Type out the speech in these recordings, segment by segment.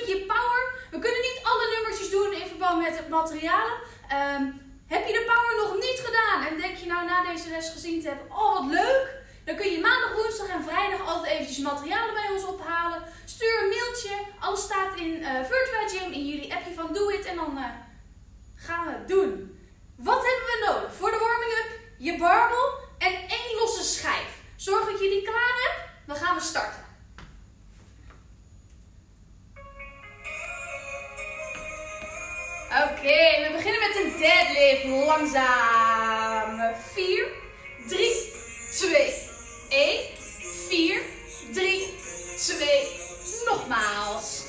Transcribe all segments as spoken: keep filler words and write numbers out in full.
stukje power. We kunnen niet alle nummertjes doen in verband met het materialen. Um, heb je de power nog niet gedaan en denk je nou na deze les gezien te hebben, oh wat leuk. Dan kun je maandag, woensdag en vrijdag altijd eventjes materialen bij ons ophalen. Stuur een mailtje. Alles staat in uh, Virtua Gym in jullie appje van Do It. En dan uh, gaan we het doen. Wat hebben we nodig? Voor de warming-up je barbel en één losse schijf. Zorg dat je die klaar hebt. Dan gaan we starten. Oké, okay, we beginnen met een deadlift. Langzaam. vier, drie, twee, één. vier, drie, twee. Nogmaals.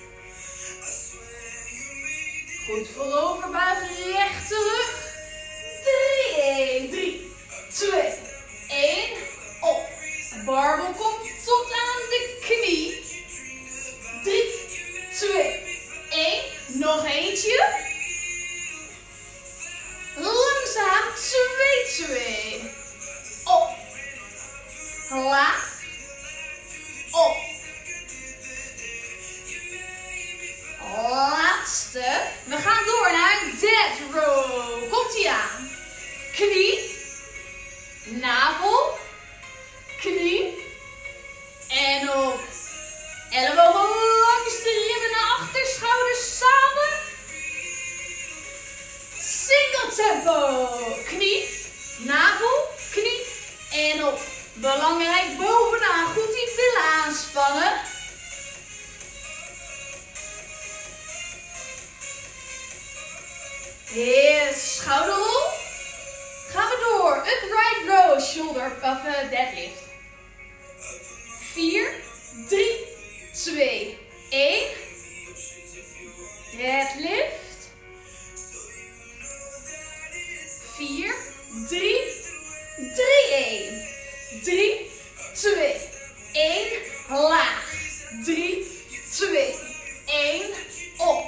Goed voorover buigen, recht terug. drie, één, drie, twee, één. Op. Barbel komt tot aan de knie. drie, twee, één. Nog eentje. Langzaam. twee, twee. Op. Laag. Op. Laatste. We gaan door naar een dead row. Komt ie aan. Knie. Navel. Knie. En op. Ellebogen langs de ribben naar achter. Schouders samen. Single tempo. Knie. Navel. Knie. En op. Belangrijk bovenaan. Goed die billen aanspannen. Yes, schouderrol. Gaan we door. Upright row, shoulder of uh, deadlift. vier, drie, twee, één. Deadlift. vier, drie, drie, één. drie, twee, één. Laag. drie, twee, één. Op.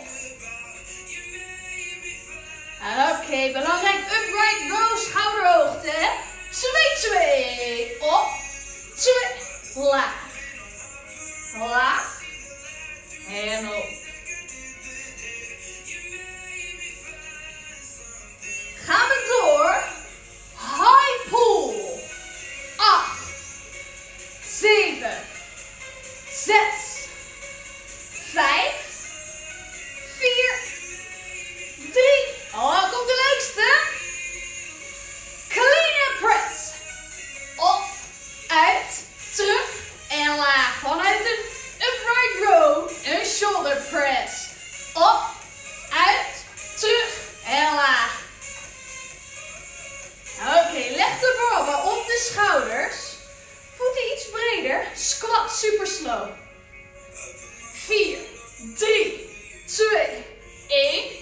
Oké, okay, belangrijk. Upright row, schouderhoogte. twee, twee. Op. twee. Laag. Laag. En op. Gaan we door. High pull. acht. zeven. zes. vijf. vier. drie. Oh, komt de leukste. Clean and press. Op, uit, terug en laag. Vanuit een upright row, een shoulder press. Op, uit, terug en laag. Oké, okay, leg de barbel op de schouders. Voeten iets breder. Squat super slow. vier, drie, twee, één.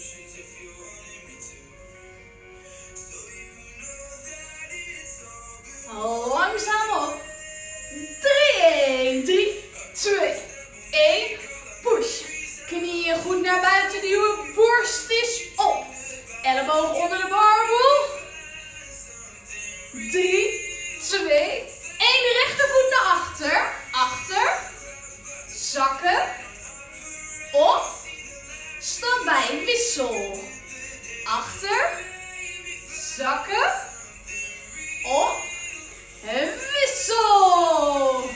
Langzaam op. drie, één, drie, twee, één. Push. Knieën goed naar buiten duwen. Borst is op. Elleboog onder de barbel. drie, twee, één. Rechtervoet naar achter. Achter. Zakken. Op. Stand bij. Wissel. Achter. Zakken. Op. En wissel.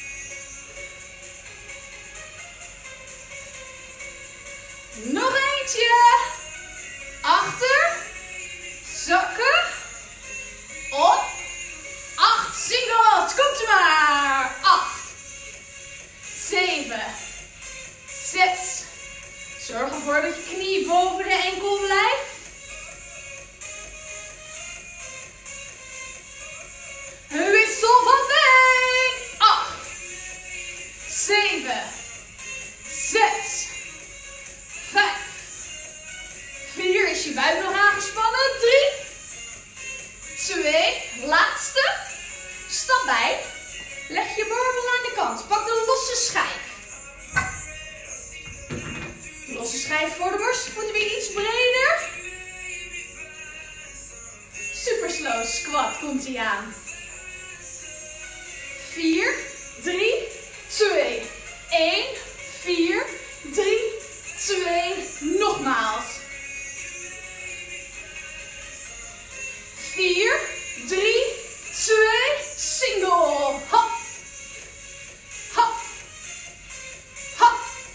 Nog eentje. Achter. Zakken. Op. Acht singles. Komt u maar. Acht. Zeven. Zes. Zorg ervoor dat je knie boven de enkel blijft. Wissel van been. Acht. Zeven. Zes. Vijf. Vier. Is je buik nog aangespannen? Drie. Twee. Laatste. Stap bij. Leg je barbel aan de kant. Pak de losse schijf. Losse schijf voor de borst. Voeten weer iets breder. Super slow squat komt ie aan. vier, drie, twee, één. vier, Nogmaals. vier, drie, twee, single. Hop. Hop. Hop.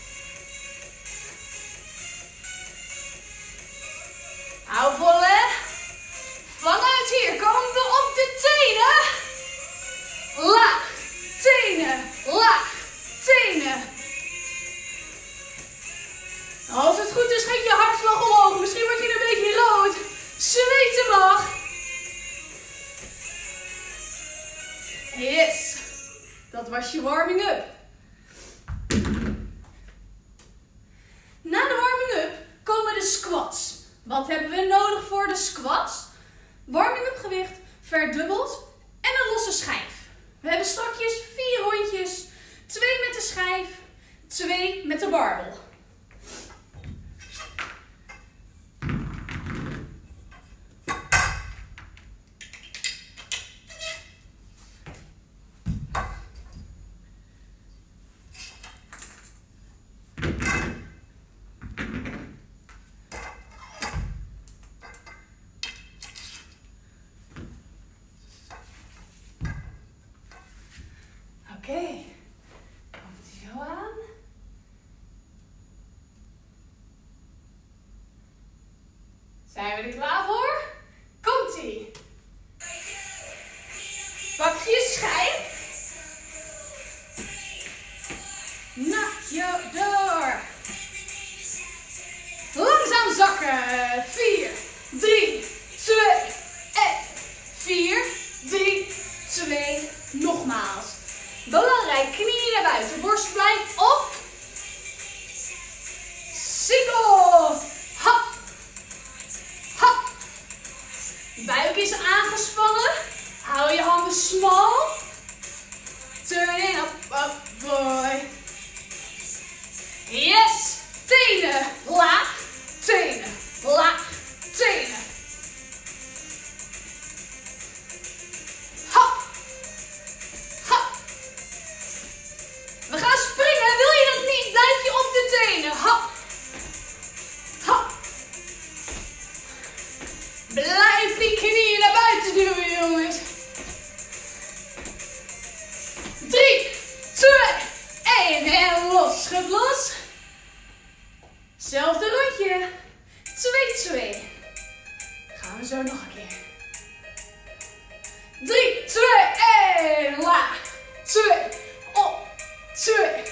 Hou vol, hè. Vanuit hier komen we op de tenen. Laag, tenen, laag, tenen. Als het goed is, gaat je hartslag omhoog. Misschien word je een beetje rood. Zweten mag. Yes. Dat was je warming-up. Na de warming-up komen de squats. Wat hebben we nodig voor de squats? Warming-up gewicht verdubbeld en een losse schijf. We hebben straks vier rondjes. Twee met de schijf, twee met de barbel. Oké, okay. Komt ie zo aan. Zijn we er klaar voor? Komt ie. Pak je schijf. Naar je door. Langzaam zakken. vier, drie, twee, één. vier, drie, twee, nogmaals. Belangrijk, knieën naar buiten, borst blijft op. Single. Hop. Hop. Buik is aangespannen. Hou je handen smal. Turn in, up, up, boy. Yes. Tenen, laag, tenen, laag, tenen. We gaan springen. Wil je dat niet? Blijf je op de tenen. Hop. Hop. Blijf die knieën naar buiten duwen, jongens. drie, twee, één. En los. Schub los. Zelfde rondje. twee, twee. Gaan we zo nog een keer. drie, twee, één. Laag. twee. Op. twee.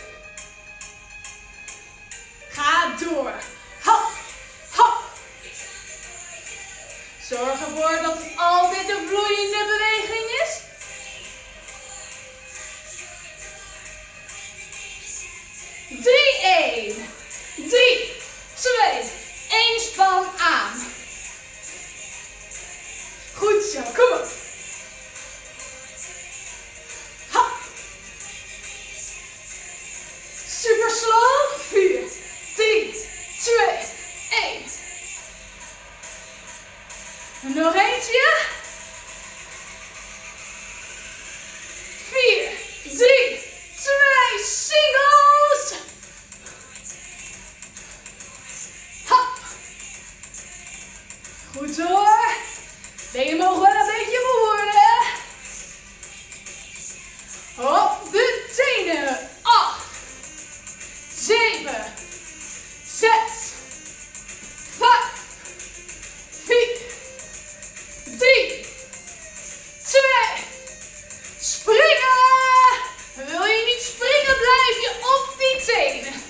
Ga door. Hop, hop. Zorg ervoor dat het altijd een vloeiende beweging is. drie, één. drie, twee, één. Span aan. Goed zo, kom op. Super slow. vier, drie, twee, één. Nog eentje. vier, drie, twee, singles. Hop. Goed hoor. Benen mogen wel een beetje moe worden. Op de tenen. acht. zeven, zes, vijf, vier, drie, twee, springen! Wil je niet springen, blijf je op die tenen.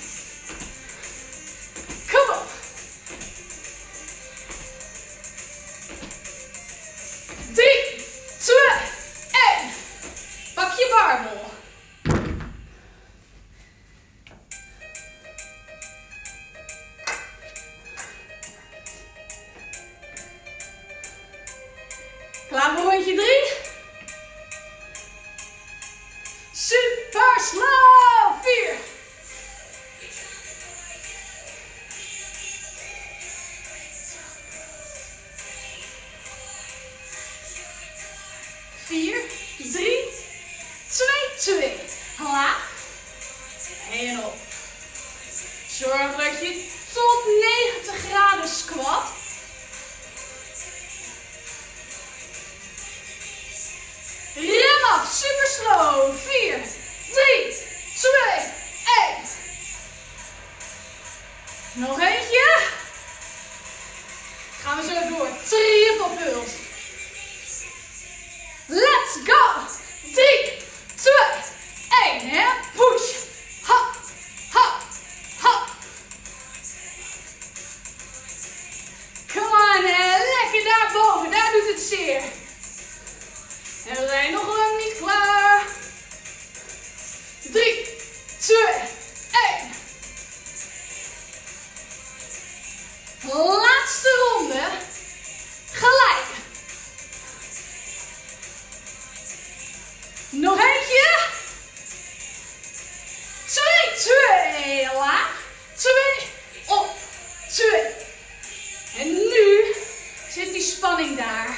Kom op. drie, twee, één. Pak je barbel. Klaar voor rondje drie? Super slow! vier. vier, drie, twee, twee. Laag. En op. Zorg dat je tot negentig puls. Let's go. drie, twee, één. En push. Hop, hop, hop. Come on, en lekker daarboven. Daar doet het zeer. En we zijn nog lang niet klaar. drie, twee, één. Laatste ronde. Gelijk. Nog eentje. Twee, twee. Laag. Twee, op. Twee. En nu zit die spanning daar.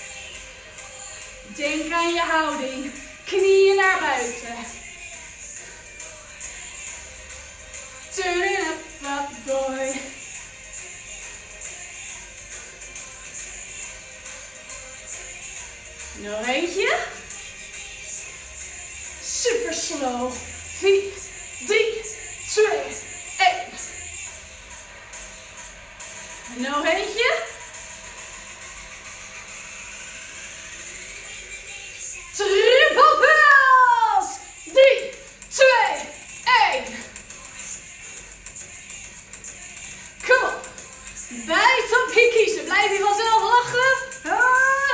Denk aan je houding. Knieën naar buiten. Turn it up, up, boy. Nog eentje. Super slow. vier, drie, twee, één. Nog eentje. Triple pulse. drie, twee, één. Kom op. Bijt op je kiezen. Blijf je vanzelf lachen. Ah.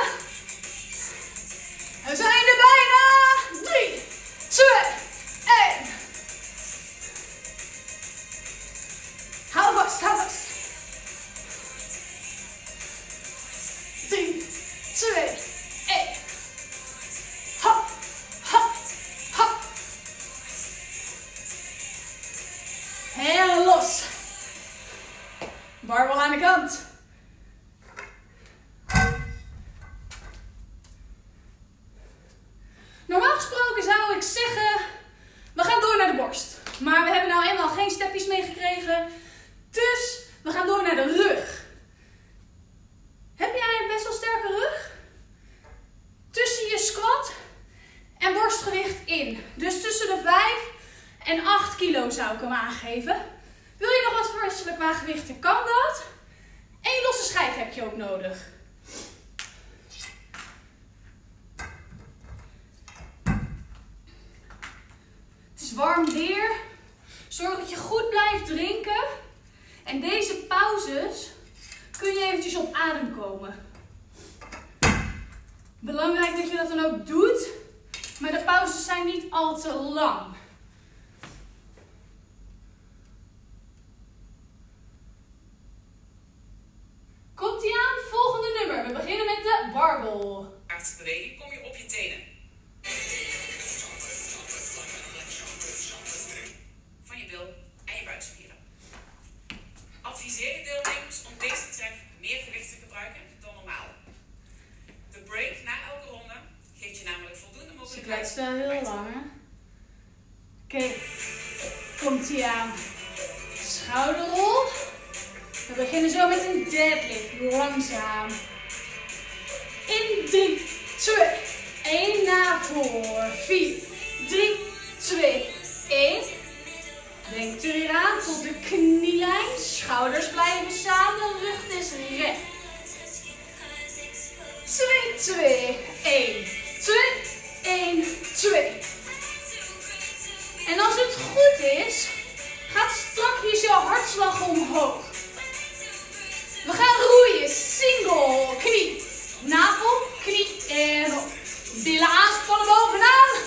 We zijn er bijna. drie, twee, één. Hou vast, hou vast. drie, twee, één. Hop, hop, hop. En los. Barbel aan de kant. Normaal gesproken zou ik zeggen, we gaan door naar de borst. Maar we hebben nou eenmaal geen stepjes meegekregen. Dus we gaan door naar de rug. Heb jij een best wel sterke rug? Tussen je squat en borstgewicht in. Dus tussen de vijf en acht kilo zou ik hem aangeven. Wil je nog wat verwisselen qua gewichten, kan dat. Eén losse schijf heb je ook nodig. Het is warm weer. Zorg dat je goed blijft drinken. En deze pauzes kun je eventjes op adem komen. Belangrijk dat je dat dan ook doet. Maar de pauzes zijn niet al te lang. Komt ie aan? Volgende nummer. We beginnen met de barbel. Actieve beweging kom je op je tenen. Van je bil en je buikspieren. Adviseer je deelnemers om deze track meer gewicht te gebruiken dan normaal. De break na elke ronde geeft je namelijk voldoende mogelijkheid. Ze kletst wel heel lang, hè? Oké, okay. Komt ie aan. Schouderrol. We beginnen zo met een deadlift, langzaam. In drie, twee, één naar voren. vier, drie, twee, één. Denk er weer aan tot de knielijn. Schouders blijven samen, rug is recht. twee, twee, één. twee, één, twee. En als het goed is, gaat strakjes je hartslag omhoog. We gaan roeien. Single. Knie. Navel. Knie. En op. Billen aanspannen bovenaan.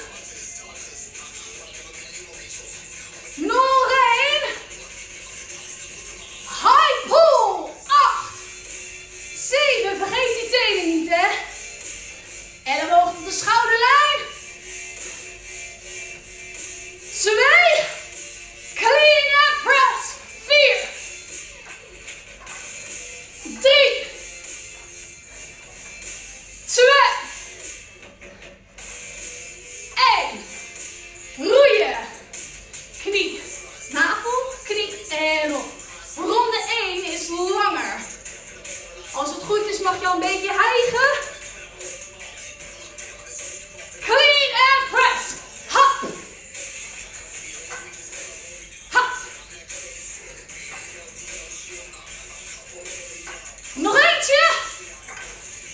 Nog één. High pull. Acht. Zeven. Vergeet die tenen niet, hè. Elleboog tot de schouderlijn. Twee. Clean and press. Vier. Drie. Twee. Eén. Roeien. Knie. Navel. Knie. En op. Ronde één is langer. Als het goed is mag je al een beetje hijgen. Clean and press. Hop. Hop. Nog eentje.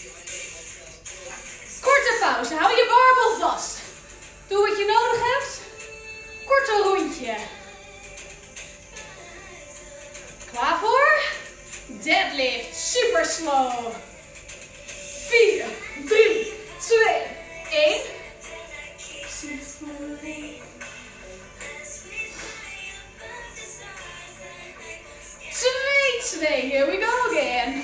slow. vier, drie, twee, één. twee, twee. Here we go again.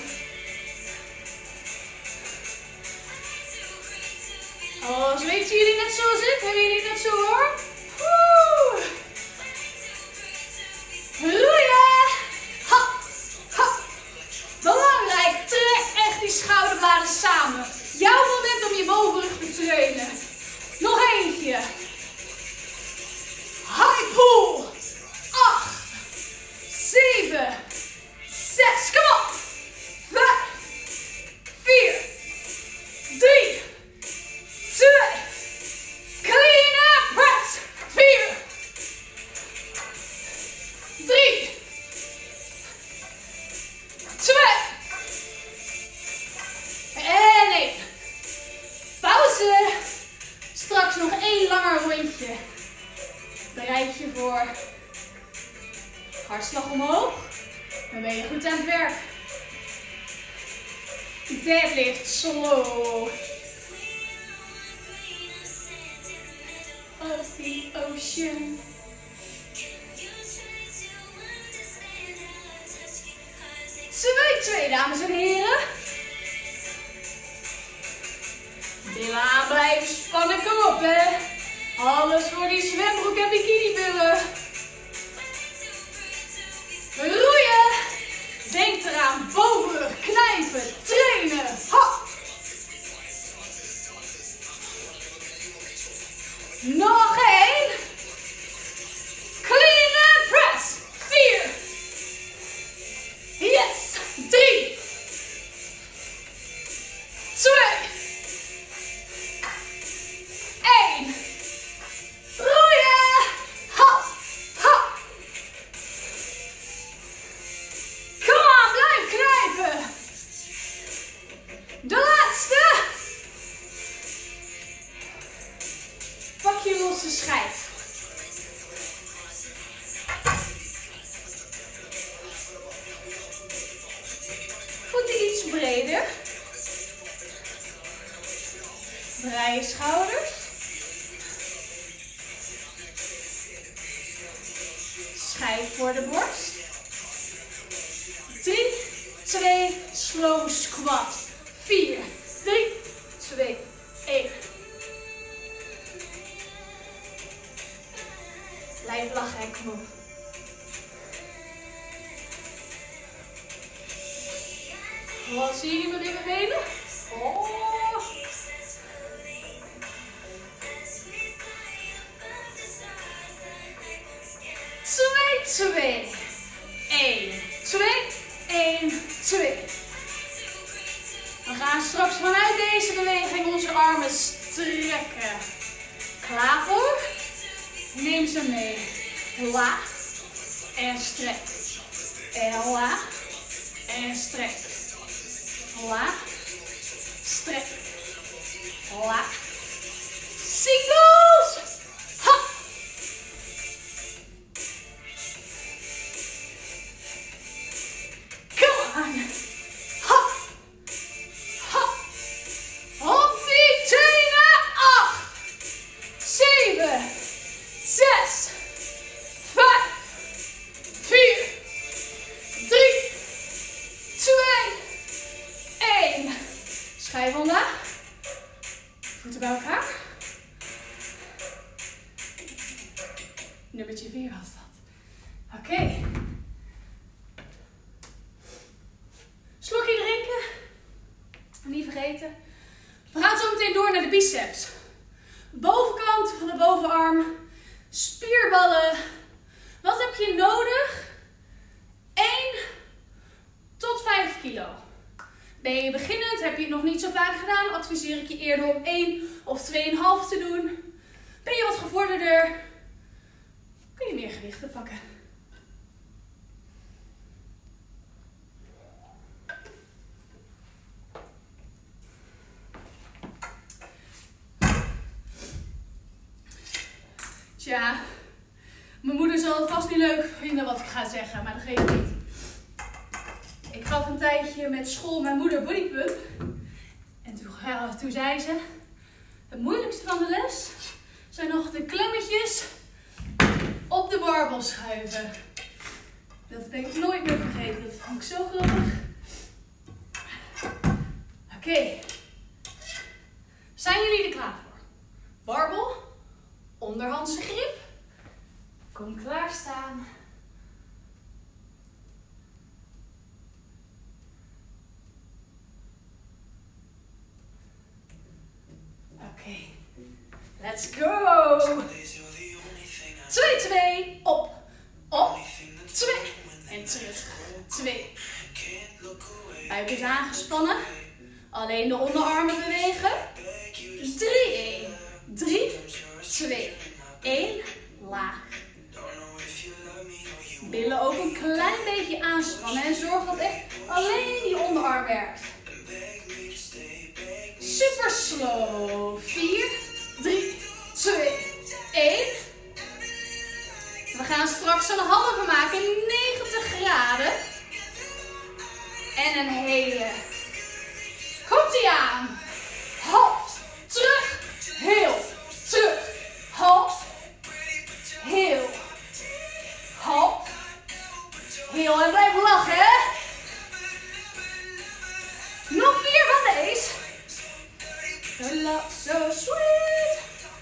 Oh, zweten jullie net zoals ik? Hebben jullie het net zo hoor? Woe! Roeien! Ha! Ha! Belangrijk, trek echt die schouderbladen samen. Jouw moment om je bovenrug te trainen. Nog eentje. High pull. acht, zeven, zes, kom op. vijf, vier, drie, twee, clean and press. vier, drie, twee, en één. Pauze. Straks nog één langer rondje. Bereid je voor. Hartslag omhoog. Dan ben je goed aan het werk. Deadlift slow. Of the ocean. twee, twee, dames en heren. Billen aan blijven spannen, kom op hè. Alles voor die zwembroek en bikinibillen. Roeien. Denk eraan, bovenrug, knijpen, trainen. Ha. Nog één. Clean and press. vier. Yes. drie. twee. één. Roeien. Ha. Ha. Kom aan, blijf knijpen. De laatste. Pak je losse schijf. Voeten iets breder. Draai je schouders. Schijf voor de borst. drie, twee, slow squat. vier, drie, twee, één. Blijf lachen en kom op. Wat zie je met dit benen? Oh. twee, twee, één, twee, één, twee. We gaan straks vanuit deze beweging onze armen strekken. Klaar voor? Neem ze mee. La en strek. En la en strek. La, strek. La. Singles. Ha. Come on. Ha. Ha. Op die tenen. acht, zeven, zes, vijf, vier, drie, twee, één. Schijf omlaag. Voeten bij elkaar. Nummertje vier was dat. Oké. Okay. Slokje drinken. Niet vergeten. We gaan zo meteen door naar de biceps. Bovenkant van de bovenarm. Spierballen. Wat heb je nodig? één tot vijf kilo. Ben je beginnend, heb je het nog niet zo vaak gedaan, adviseer ik je eerder om één of twee komma vijf te doen. Ben je wat gevorderder, kun je meer gewichten pakken. Tja, mijn moeder zal het vast niet leuk vinden wat ik ga zeggen, maar dat geeft niet. Ik ga gaf een tijdje met school mijn moeder bodypump. En toen, ja, toen zei ze, het moeilijkste van de les zijn nog de klemmetjes op de barbel schuiven. Dat ben ik nooit meer vergeten. Dat vond ik zo grappig. Oké. Okay. Zijn jullie er klaar voor? Barbel, onderhandse grip. Kom klaarstaan. Oké. Okay. Let's go. Twee, twee. Op. Op. Twee. En terug. Twee. Buik is aangespannen. Alleen de onderarmen bewegen. Drie, één. Drie, twee, één. Laag. Billen ook een klein beetje aanspannen. En zorg dat echt alleen die onderarm werkt. Super slow. Vier, drie, twee, één. We gaan straks een halve maken. negentig graden. En een hele. Komt-ie aan. Half. Terug. Heel. Terug. Half. Heel. Half. Heel. En blijf lachen, hè. Nog vier van deze. Your love so sweet.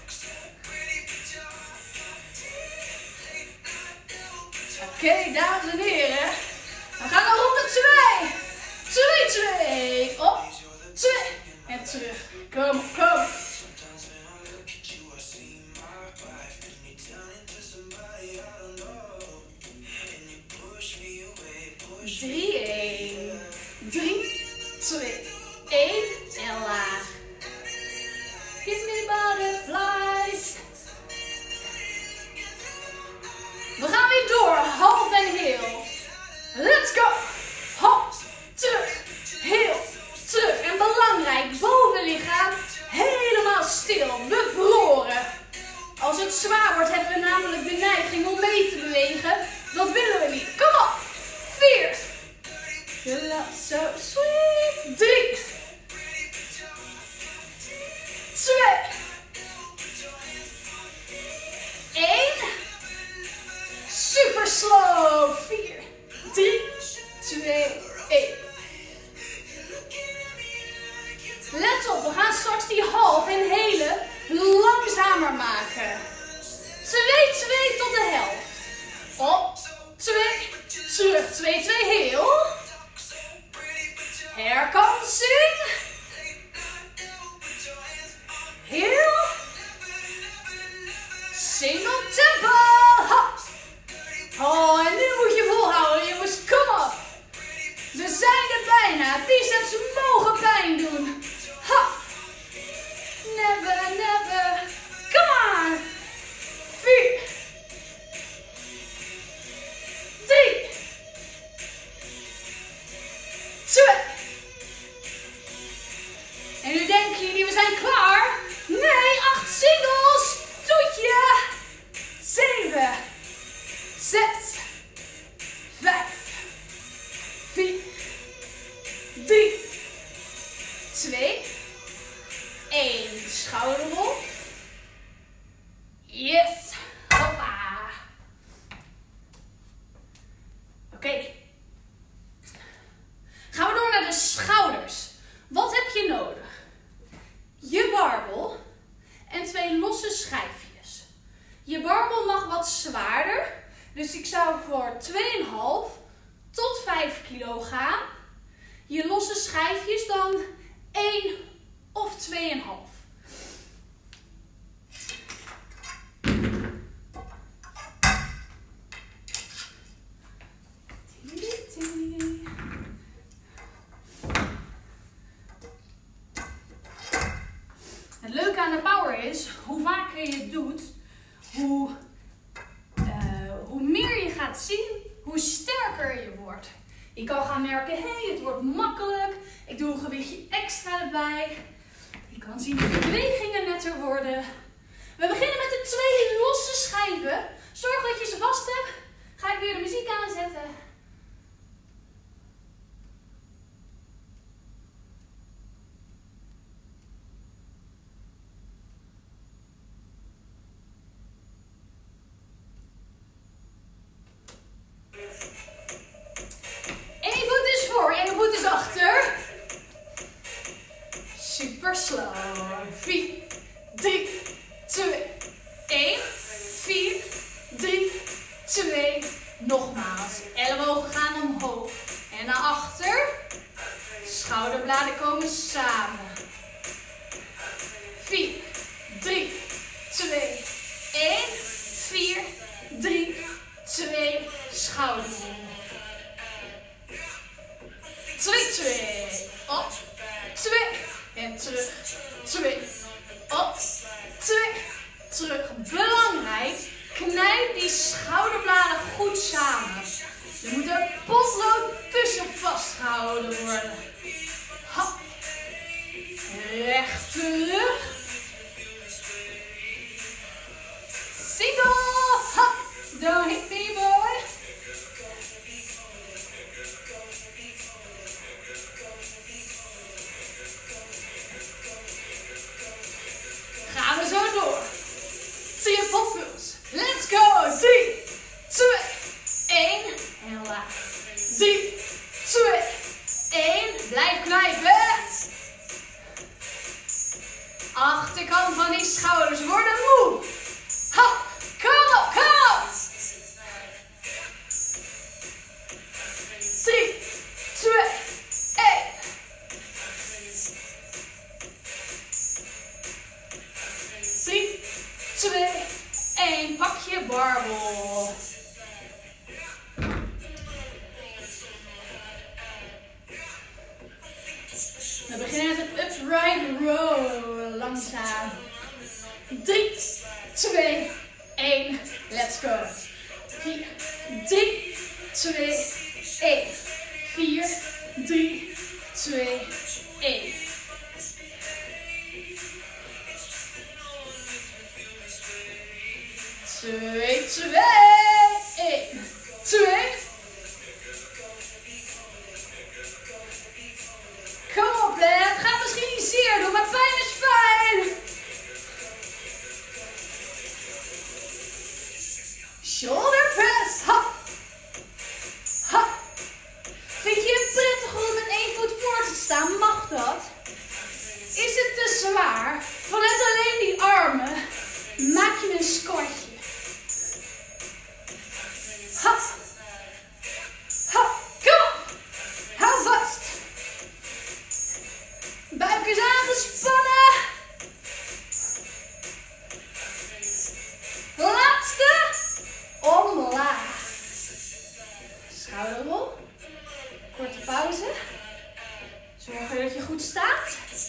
Oké, okay, dames en heren. We gaan naar ronde twee. Twee, twee. Op. Twee. En terug. Kom, kom. Drie, één. Drie, twee, één. En laag. Give me butterflies. We gaan weer door. Half en heel. Let's go. Half. Terug. Heel. Terug. En belangrijk. Bovenlichaam helemaal stil. Bevroren. Als het zwaar wordt hebben we namelijk de neiging om mee te bewegen. Dat willen we niet. Kom op. Vier. You love so sweet. Drie. Twee. Eén. Super slow. Vier. Drie. Twee. Één. Let op, we gaan straks die half en hele langzamer maken. Twee, twee tot de helft. Op. Twee. Terug. Twee, twee. Heel. Herkansing. Heel. Single tempo. Ha. Oh, en nu moet je volhouden, jongens. Kom op. We zijn er bijna. Biceps mogen pijn doen. Ha. Never, never. Come on. Vier. Drie. Twee. En nu denken jullie, we zijn klaar. Nee, acht singles. Toetje. Zeven. Zes. Vijf. Vier. Drie. Twee. Eén. Schouderrol. Yes. Hoppa. Oké. Okay. Gaan we door naar de schouders. Wat heb je nodig? Je barbel en twee losse schijfjes. Je barbel mag wat zwaarder. Dus ik zou voor twee komma vijf tot vijf kilo gaan. Je losse schijfjes dan één of twee komma vijf. Het leuke aan de power is, hoe vaker je het doet, hoe, uh, hoe meer je gaat zien, hoe sterker je wordt. Je kan gaan merken, hé, hey, het wordt makkelijk. Ik doe een gewichtje extra erbij. Je kan zien dat de bewegingen netter worden. We beginnen met de twee losse schijven. Zorg dat je ze vast hebt. Ga ik weer de muziek aanzetten. slow. vier, drie, twee, één. vier, drie, twee. Nogmaals. Ellebogen gaan omhoog. En naar achter. Schouderbladen komen samen. vier, drie, twee, één. vier, drie, twee. Schouderrol. twee, twee. Op. twee. En terug. twee. Op. twee. Terug. Belangrijk. Knijp die schouderbladen goed samen. Er moet een potlood tussen vastgehouden worden. Hop. Recht terug. Single. Hop. Don't hit me, boy. Gaan we zo door. Triple pulse. Let's go. drie, twee, één. En laag. drie, twee, één. Blijf knijpen. Achterkant van die schouders worden moe. Hop. Kom op, kom op. drie, twee, één. drie, twee, één. Pak je barbel. We beginnen met een upright row. Langzaam. drie, twee, één. Let's go. vier, drie, twee, één. vier, drie, twee, één. twee, twee, één. twee. Kom op, hè. Het gaat misschien niet zeer doen, maar pijn is fijn. Shoulder press. Hop. Hop. Vind je het prettig om met één voet voor te staan? Mag dat? Is het te zwaar? Vanuit alleen die armen maak je een squatje. Hop. Hop. Kom op. Hou vast. Buik is aangespannen. Laatste. Omlaag. Schouderrol. Korte pauze. Zorg dat je goed staat.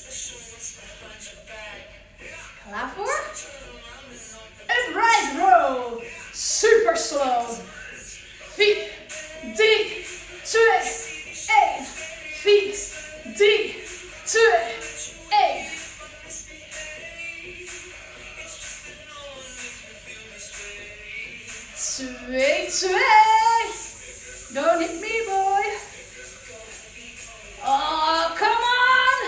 Klaar voor? Upright row. Super slow. vier, drie, twee, één. vier, drie, twee, één. twee, twee. Don't hit me, boy. Oh, come on.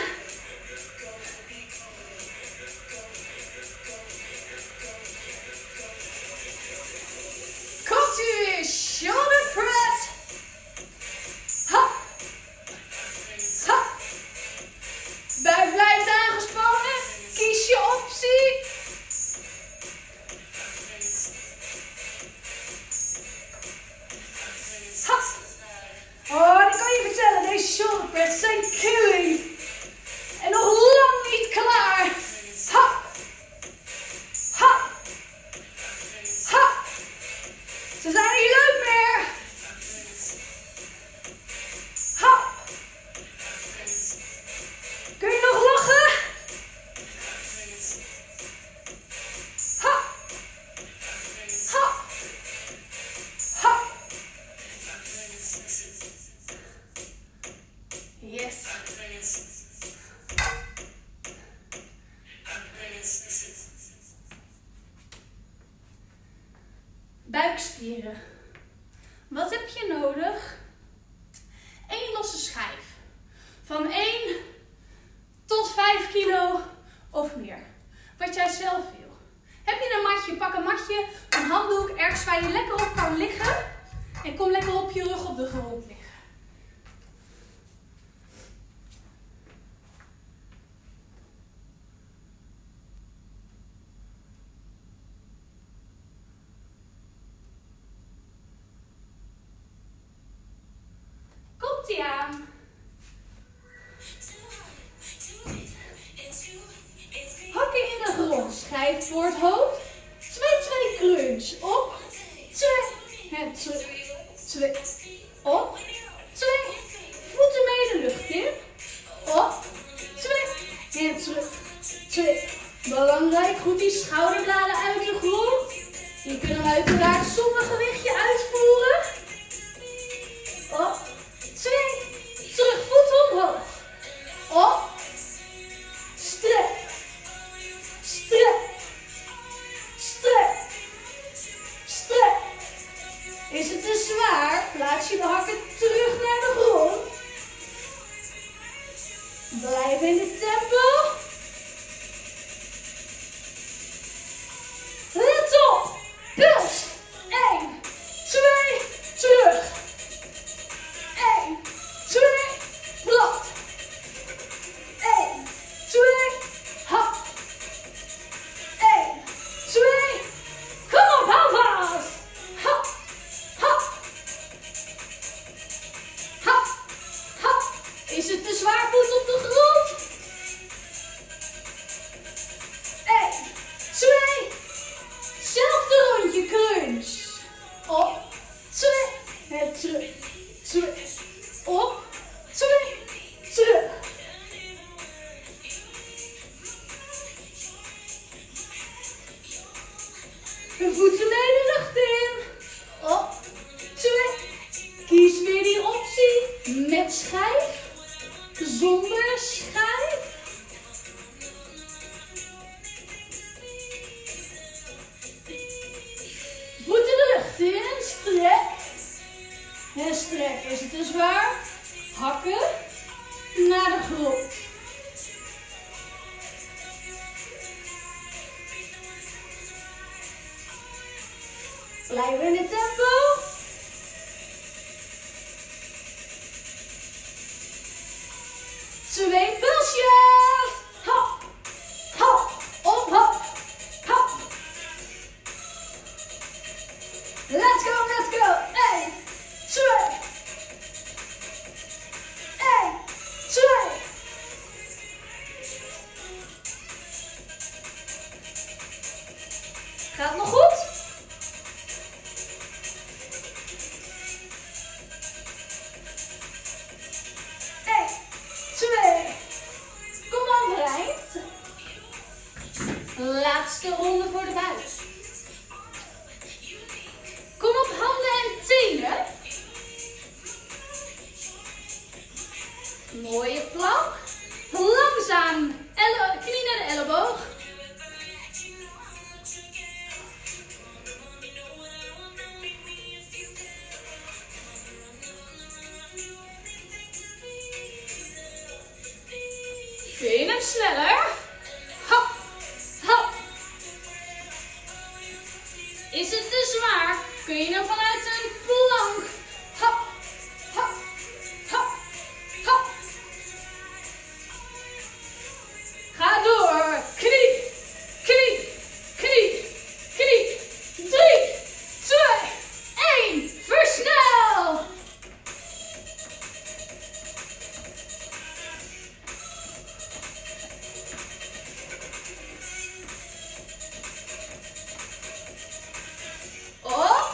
Komt u weer. Shoulder press. Hop. Hop. Buik blijft aangespannen. Kies je optie. Hop. Oh, ik kan je vertellen, deze shoulder press zijn killing. En nog lang niet klaar. Hop. Hop. Hop. Ze zijn niet leuk meer. Hop. Kun je nog lachen? Hop. Hop. Hop. Yes. Buikspieren. Wat heb je nodig? Eén losse schijf. Van één tot vijf kilo of meer. Wat jij zelf wil. Heb je een matje? Pak een matje, een handdoek, ergens waar je lekker op kan liggen. En kom lekker op je rug op de grond liggen. goed die schouderbladen uit de grond. Je kunt hem uiteraard zonder gewichtje uitvoeren. Op, twee, terug, voet omhoog. Op, strek, strek, strek, strek. Is het te zwaar? Plaats je de hakken terug naar de grond. Blijf in het tempo. Let op. Puls. één, twee, terug. één, twee, plat. één, twee, hap. één, twee, kom op, hou vast. Hap, hap. Hap, hap. Is het te zwaar, voet op de grond? één, twee, zelfde rondje, crunch. Op, twee, en terug, terug. Op, twee, terug. De voeten mee de lucht in. Op, twee. Kies weer die optie met schijf, zonder schijf. Voeten de lucht in, strek. En strek. Is het te zwaar? Hakken naar de grond. Blijf in het tempo. Twee pulsjes. Hop, hop, op, hop, hop. Let's go, let's go. één, twee. één, twee. Gaat nog goed? één, twee. Kom overeind. Laatste ronde voor de buik. Kom op handen en tenen. Mooie plank. Langzaam elle- knie naar de elleboog. Kun je hem sneller? Hop, hop. Is het te zwaar? Kun je hem vanuit een plank? Hop, hop, hop, hop. Ga door. Knie, knie, knie, knie. drie, twee, één. Versnel. Op.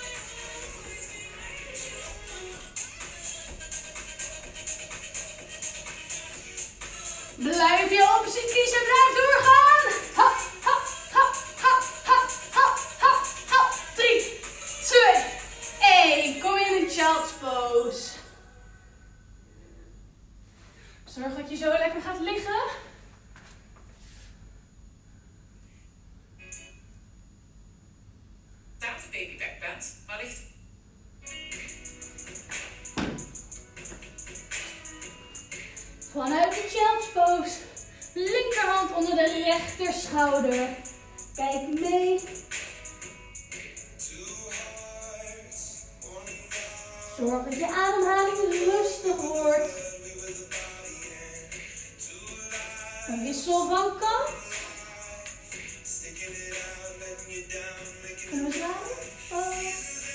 Blijf je optie kiezen, blijf doorgaan. Hop, hop, hop, hop, hop, hop, hop, hop. drie, twee, één. Kom in een child's pose. Zorg dat je zo lekker gaat liggen. Staat de baby backbend, maar ligt Vanuit de child's pose. Linkerhand onder de rechter schouder. Kijk mee. Zorg dat je ademhaling rustig wordt. Een wissel van kant. Kunnen we zwaaien? Oh.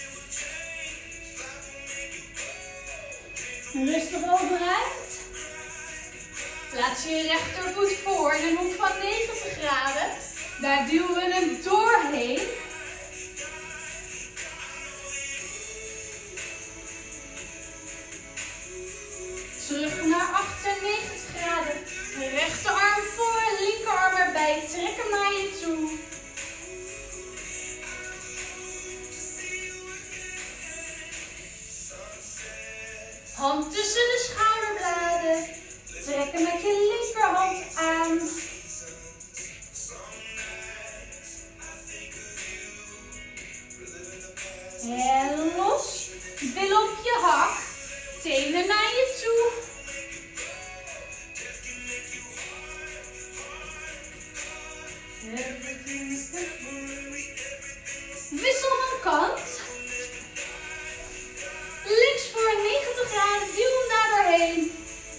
Rustig overeind. Plaats je rechtervoet voor in een hoek van negentig graden. Daar duwen we hem doorheen. Terug naar achtennegentig graden. Rechterarm voor, linkerarm erbij. Trek hem naar je toe. arm. En los. Billen op je hak. Tenen naar je toe. Wissel van kant. Links voor negentig graden. Duw hem daar doorheen.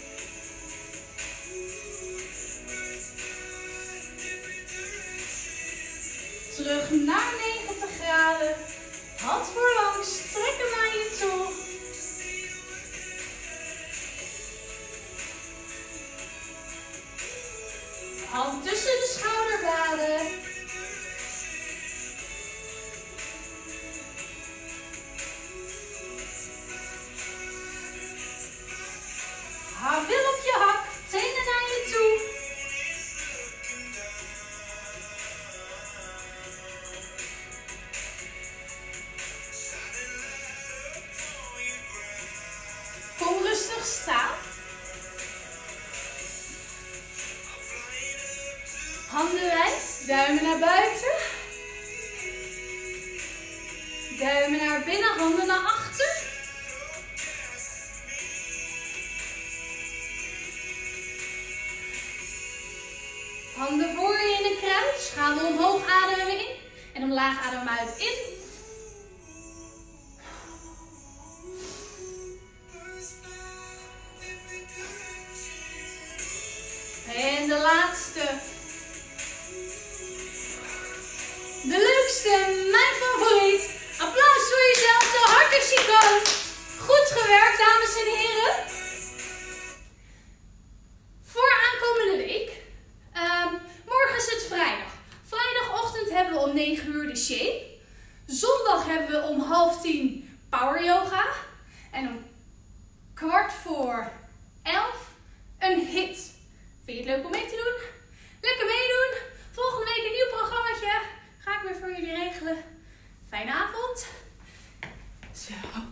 Terug naar negentig graden. Hand voorlangs. Trek hem naar je toe. Hand tussen de schouderbladen. Hou wil op je hak. Tenen naar je toe. Kom rustig staan. Handen wijd, duimen naar buiten. Duimen naar binnen, handen naar achter. Handen voor je in een kruis. Gaan we omhoog ademen in. En omlaag ademen uit in. En de laatste. De leukste, mijn favoriet. Applaus voor jezelf, zo hard als je kan. Goed gewerkt, dames en heren. Voor aankomende week. Um, morgen is het vrijdag. Vrijdagochtend hebben we om negen uur de shape. Zondag hebben we om half tien power yoga. En om kwart voor elf een hit. Vind je het leuk om mee te doen? Lekker meedoen. Volgende week een nieuw programmaatje. Ga ik weer voor jullie regelen. Fijne avond. Zo.